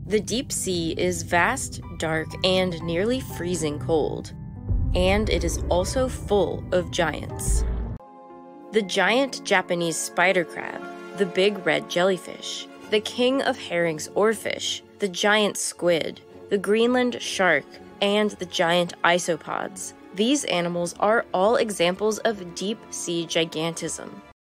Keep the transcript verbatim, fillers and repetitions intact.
The deep sea is vast, dark, and nearly freezing cold. And it is also full of giants. The giant Japanese spider crab, the big red jellyfish, the king of herrings or fish, the giant squid, the Greenland shark, and the giant isopods. These animals are all examples of deep sea gigantism.